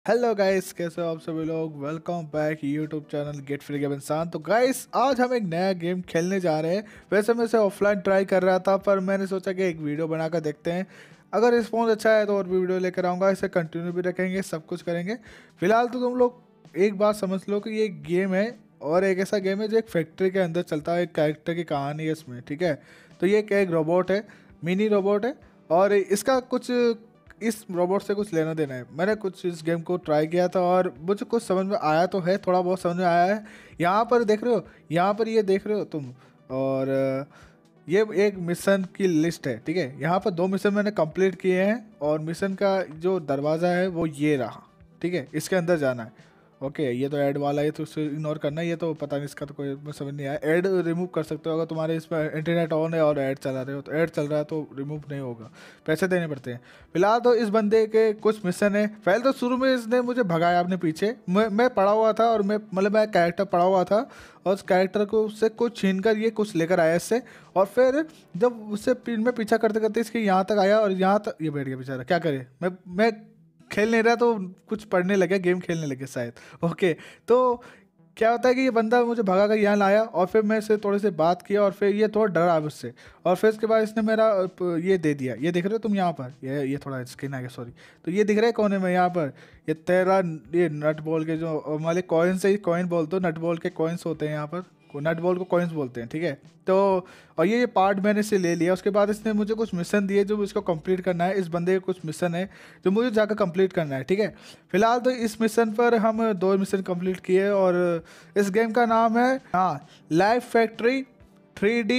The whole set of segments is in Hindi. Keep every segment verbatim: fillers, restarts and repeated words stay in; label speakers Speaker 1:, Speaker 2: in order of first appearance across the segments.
Speaker 1: हेलो गाइस, कैसे हो आप सभी लोग। Welcome back YouTube channel get free game इंसान। तो गाइस, आज हम एक नया गेम खेलने जा रहे हैं। वैसे मैं इसे ऑफलाइन ट्राई कर रहा था, पर मैंने सोचा कि एक वीडियो बनाकर देखते हैं। अगर रिस्पॉन्स अच्छा है तो और भी वीडियो लेकर आऊँगा। इसे कंटिन्यू भी रखेंगे, सब कुछ करेंगे। फिलहाल तो तुम लोग एक बात समझ लो कि ये एक गेम है, और एक ऐसा गेम है जो एक फैक्ट्री के अंदर चलता है। एक कैरेक्टर की कहानी है इसमें, ठीक है। तो ये एक रोबोट है, मिनी रोबोट है, और इसका कुछ इस रोबोट से कुछ लेना देना है। मैंने कुछ इस गेम को ट्राई किया था और मुझे कुछ समझ में आया तो है, थोड़ा बहुत समझ में आया है। यहाँ पर देख रहे हो, यहाँ पर ये देख रहे हो तुम, और अ, ये एक मिशन की लिस्ट है, ठीक है। यहाँ पर दो मिशन मैंने कंप्लीट किए हैं, और मिशन का जो दरवाज़ा है वो ये रहा, ठीक है। इसके अंदर जाना है। ओके, ये तो ऐड वाला है तो उसे इग्नोर करना है। ये तो पता नहीं, इसका तो कोई मैं समझ नहीं आया। ऐड रिमूव कर सकते हो अगर तुम्हारे इस पर इंटरनेट ऑन है और ऐड चला रहे हो। तो ऐड चल रहा है तो रिमूव नहीं होगा, पैसे देने पड़ते हैं। फिलहाल तो इस बंदे के कुछ मिशन है। पहले तो शुरू में इसने मुझे भगाया अपने पीछे। मैं मैं पड़ा हुआ था, और मैं मतलब मैं कैरेक्टर पड़ा हुआ था, और उस कैरेक्टर को उससे कुछ छीन कर ये कुछ लेकर आया इससे। और फिर जब उससे पी- मैं पीछा करते करते इसके यहाँ तक आया, और यहाँ तक ये बैठ गया बेचारा। क्या करे, मैं मैं खेल नहीं रहा तो कुछ पढ़ने लगे, गेम खेलने लगे शायद। ओके, तो क्या होता है कि ये बंदा मुझे भगा कर यहाँ लाया, और फिर मैं इससे थोड़ी सी बात किया, और फिर ये थोड़ा डरा उससे। और फिर इसके बाद इसने मेरा अ, प- ये दे दिया। ये देख रहे हो तुम यहाँ पर, ये ये थोड़ा स्क्रीन आ गया, सॉरी। तो ये दिख रहा है कोने में यहाँ पर, ये तेरा ये नट बॉल के जो हमारे कॉइन से, कॉइन बोल दो, नट बॉल के कॉइन्स होते हैं यहाँ पर। नट बॉल को कॉइन्स बोलते हैं, ठीक है। तो और ये ये पार्ट मैंने इससे ले लिया। उसके बाद इसने मुझे कुछ मिशन दिए जो इसको कंप्लीट करना है। इस बंदे के कुछ मिशन है जो मुझे जाकर कंप्लीट करना है, ठीक है। फिलहाल तो इस मिशन पर हम दो मिशन कंप्लीट किए, और इस गेम का नाम है, हाँ, life factory three D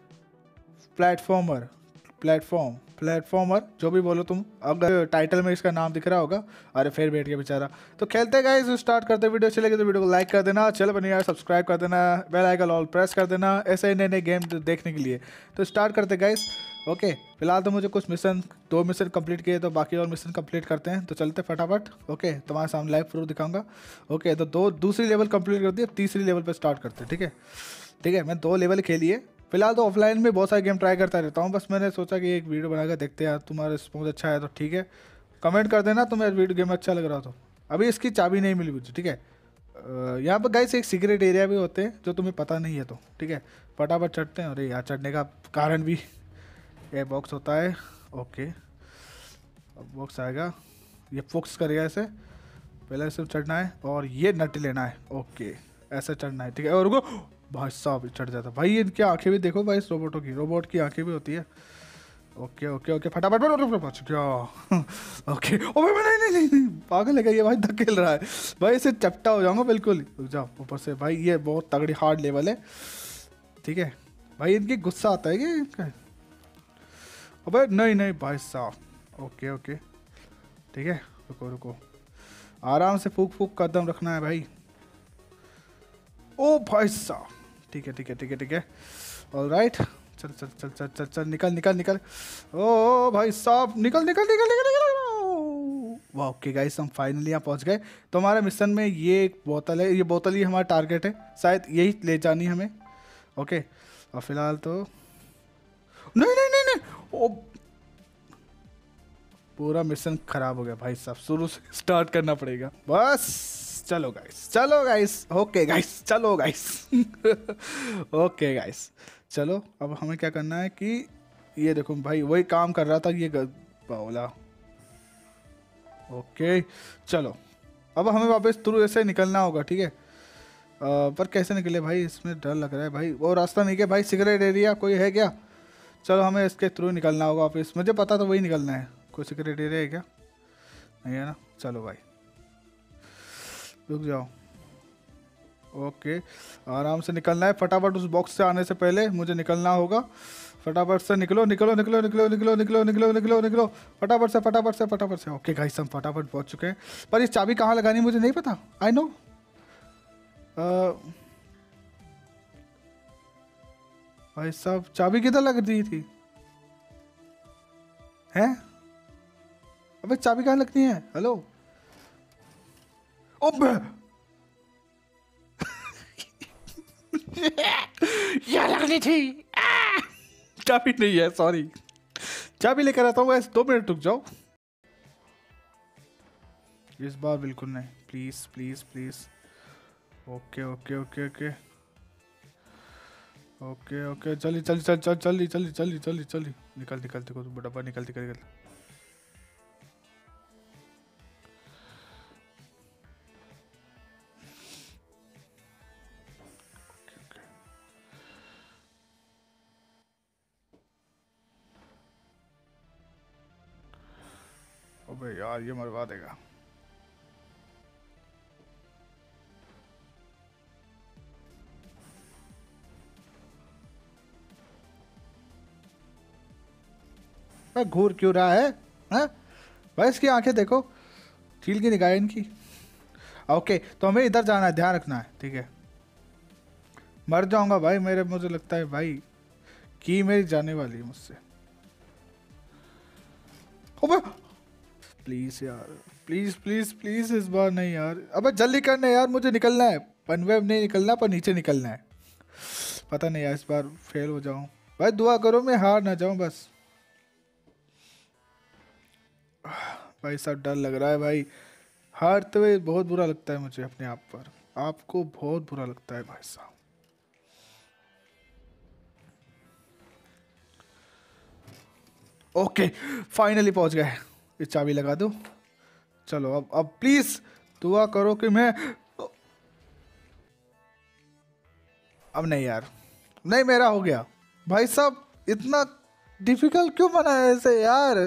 Speaker 1: platformer platform platformer जो भी बोलो तुम। अगर टाइटल में इसका नाम दिख रहा होगा। अरे फिर बैठ गया बेचारा। तो खेलते गाइस, स्टार्ट करते। वीडियो चलेगी तो वीडियो को लाइक कर देना, चैनल बने यार सब्सक्राइब कर देना, बेल आइकन ऑल प्रेस कर देना ऐसे ही नए नए गेम देखने के लिए। तो स्टार्ट करते गाइस। ओके, फिलहाल तो मुझे कुछ मिशन, दो मिशन कंप्लीट किए, तो बाकी और मिशन कंप्लीट करते हैं। तो चलते फटाफट। ओके, तुम्हारे सामने लाइव प्रूफ दिखाऊंगा। ओके, तो दो दूसरी लेवल कंप्लीट कर दी, अब तीसरी लेवल पर स्टार्ट करते हैं, ठीक है। ठीक है, मैं दो लेवल खेली है। फिलहाल तो ऑफलाइन में बहुत सारे गेम ट्राई करता रहता हूँ, बस मैंने सोचा कि एक वीडियो बनाकर देखते हैं यार। तुम्हारा रिस्पॉन्स अच्छा है तो ठीक है, कमेंट कर देना तुम्हें वीडियो गेम अच्छा लग रहा हो तो। अभी इसकी चाबी नहीं मिली मुझे, ठीक है। अ, यहाँ पर गाइस एक सीक्रेट एरिया भी होते हैं जो तुम्हें पता नहीं है, तो ठीक है। फटाफट चढ़ते हैं। अरे यार, चढ़ने का कारण भी ये बॉक्स होता है। ओके, अब बॉक्स आएगा, ये फोक्स करेगा ऐसे। पहले सिर्फ चढ़ना है, और ये नट लेना है। ओके, ऐसे चढ़ना है, ठीक है। और रुको भाई साहब, चढ़ जाता भाई। ये इनकी आंखें भी देखो भाई, इस रोबोटों की, रोबोट की आंखें भी होती है। ओके ओके ओके, फटाफट पहुंच गया। ओके, ओ भाई नहीं नहीं नहीं, नहीं पागल है क्या ये भाई, धकेल रहा है भाई। इसे चपटा हो जाऊंगा बिल्कुल। रुक जाओ, ऊपर से भाई ये बहुत तगड़ी हार्ड लेवल है, ठीक है। भाई इनकी गुस्सा आता है क्या इनका? अबे नहीं नहीं भाई साहब। ओके ओके, ठीक है। रुको रुको, आराम से फूक फूक कदम रखना है भाई। ओ भाई साहब, ठीक है ठीक है ठीक है ठीक है, ऑल राइट। चल चल चल चल चल चल, निकल निकल निकल। ओ भाई साहब, निकल निकल निकल निकल निकल। वाह, ओके गाइस, हम फाइनली यहाँ पहुँच गए। तो हमारे मिशन में ये एक बोतल है, ये बोतल ही हमारा टारगेट है, शायद यही ले जानी हमें। ओके, और फिलहाल तो नहीं नहीं नहीं नहीं, ओ पूरा मिशन खराब हो गया भाई साहब। शुरू से स्टार्ट करना पड़ेगा बस। चलो गाइस, चलो गाइस, ओके गाइस, चलो गाइस। ओके गाइस, चलो। अब हमें क्या करना है कि ये देखो भाई, वही काम कर रहा था ये बोला। ओके, चलो। अब हमें वापस थ्रू ऐसे निकलना होगा, ठीक है। अ, पर कैसे निकले भाई, इसमें डर लग रहा है भाई। वो रास्ता नहीं क्या भाई, सिगरेट एरिया कोई है क्या? चलो, हमें इसके थ्रू निकलना होगा वापस। मुझे पता तो वही निकलना है। कोई सिगरेट एरिया है क्या? नहीं है ना। चलो भाई, रुक जाओ। ओके, आराम से निकलना है। फटाफट उस बॉक्स से आने से पहले मुझे निकलना होगा। फटाफट से निकलो निकलो निकलो निकलो निकलो निकलो निकलो निकलो निकलो, फटाफट से फटाफट से फटाफट से। ओके गाइस, हम फटाफट पहुंच चुके हैं। पर इस चाबी कहाँ लगानी मुझे नहीं पता। आई नो, भाई साहब चाबी किधर लग रही थी? हैं? अबे चाबी कहाँ लगती है? हेलो, ओबे यहाँ लगनी थी। आ! चाबी नहीं है, सॉरी। चाबी लेकर आता हूँ, ऐसे दो मिनट रुक जाओ। इस बार बिल्कुल नहीं, please please please. Okay okay okay okay okay okay चली चली चल चल चली चली चली चली चली निकल निकल देखो तू डब्बा निकल निकल निकल। अबे यार ये मरवा देगा। घूर क्यों रहा है हाँ? भाई इसकी आंखें देखो, चील की निगाह इनकी। ओके तो हमें इधर जाना है, ध्यान रखना है ठीक है। मर जाऊंगा भाई मेरे, मुझे लगता है भाई की मेरी जाने वाली है मुझसे। अबे प्लीज यार, प्लीज प्लीज प्लीज इस बार नहीं यार। अबे जल्दी करना यार, मुझे निकलना है। पनवेब नहीं निकलना पर नीचे निकलना है। पता नहीं यार इस बार फेल हो जाऊं। भाई दुआ करो मैं हार ना जाऊं बस। भाई सब डर लग रहा है भाई, हारते हुए बहुत बुरा लगता है मुझे अपने आप पर। आपको बहुत बुरा लगता है भाई साहब। ओके फाइनली पहुंच गए, ये चाबी लगा दो। चलो अब अब प्लीज दुआ करो कि मैं, अब नहीं यार, नहीं मेरा हो गया। भाई साहब इतना डिफिकल्ट क्यों बना है ऐसे यार।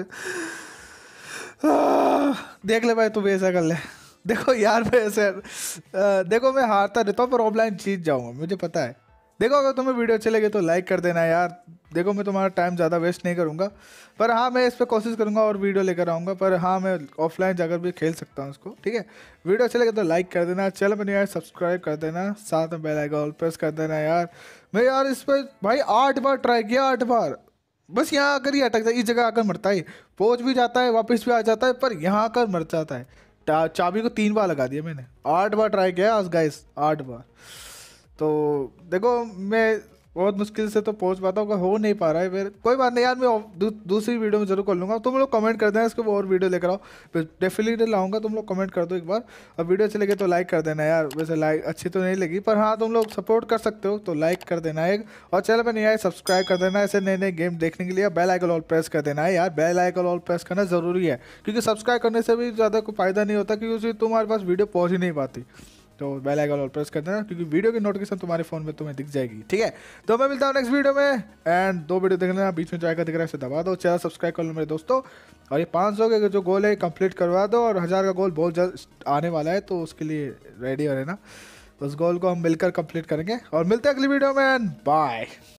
Speaker 1: आह, देख ले भाई तू भी ऐसा कर ले। देखो यार मैं ऐसे आ, देखो मैं हारता रहता हूँ पर ऑफलाइन जीत जाऊंगा मुझे पता है। देखो अगर तुम्हें वीडियो अच्छी लगे तो लाइक कर देना यार। देखो मैं तुम्हारा टाइम ज़्यादा वेस्ट नहीं करूँगा, पर हाँ मैं इस पर कोशिश करूँगा और वीडियो लेकर आऊँगा। पर हाँ मैं ऑफलाइन जाकर भी खेल सकता हूँ उसको ठीक है। वीडियो अच्छी लगे तो लाइक कर देना, चैनल पर नहीं यार सब्सक्राइब कर देना, साथ में बेल आइकन प्रेस कर देना यार। मैं यार इस पर भाई आठ बार ट्राई किया, आठ बार बस यहाँ आकर ही अटक जाता है, इस जगह आकर मरता है। पहुँच भी जाता है वापस भी आ जाता है पर यहाँ आकर मर जाता है। चा- चाबी को तीन बार लगा दिया मैंने, आठ बार ट्राई किया आज गाइस, आठ बार। तो देखो मैं बहुत मुश्किल से तो पहुंच पाता हूँ, हो नहीं पा रहा है फिर कोई बात नहीं यार। मैं दू, दूसरी वीडियो में जरूर कर लूँगा। तुम लोग कमेंट कर देना इसको और वीडियो लेकर आओ, फिर डेफिनेटली लाऊंगा। तुम लोग कमेंट कर दो एक बार। और वीडियो अच्छी लगे तो लाइक कर देना यार। वैसे लाइक अच्छी तो नहीं लगी पर हाँ तुम लोग सपोर्ट कर सकते हो तो लाइक कर देना एक। और चैनल पर नहीं आए सब्सक्राइब कर देना ऐसे नए नए गेम देखने के लिए। बेल आइकन ऑल प्रेस कर देना है यार, बेल आइकन ऑल प्रेस करना ज़रूरी है क्योंकि सब्सक्राइब करने से भी ज़्यादा कोई फायदा नहीं होता क्योंकि उससे तुम्हारे पास वीडियो पहुँच ही नहीं पाती। तो बेल आइकन ऑल प्रेस कर देना क्योंकि वीडियो की नोटिफिकेशन तुम्हारे फोन में तुम्हें दिख जाएगी ठीक है। तो मैं मिलता हूँ नेक्स्ट वीडियो में। एंड दो वीडियो देख लेना, बीच में जो आइकन दिख रहा है इसे दबा दो, चैनल सब्सक्राइब कर लो मेरे दोस्तों। और ये पाँच सौ के जो गोल है कंप्लीट करवा दो और हज़ार का गोल बहुत जल्द आने वाला है तो उसके लिए रेडी हो रहना। उस गोल को हम मिलकर कंप्लीट करेंगे और मिलते हैं अगली वीडियो में। बाय।